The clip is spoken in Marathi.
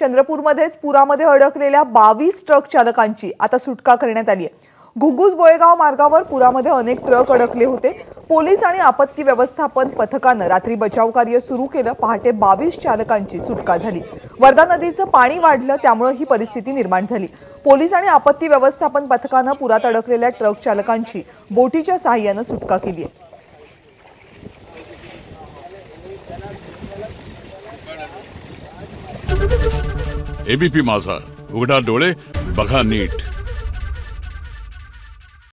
चंद्रपूरमध्येच पुरामध्ये अडकलेल्या 22 ट्रक चालकांची आता सुटका करण्यात आली आहे। घुगुस बोळेगाव मार्गावर पुरामध्ये अनेक ट्रक अडकले होते। पोलीस आणि आपत्ती व्यवस्थापन पथकाने रात्री बचाव कार्य सुरू केलं। पहाटे 22 चालकांची सुटका झाली। वर्धा नदीचं पाणी वाढलं, त्यामुळे ही परिस्थिती निर्माण झाली। पोलीस आणि आपत्ती व्यवस्थापन पथकाने पुरात अडकलेल्या ट्रक चालकांची बोटीच्या सहाय्याने सुटका केली आहे। एबीपी माझा, उघडा डोळे बघा नीट।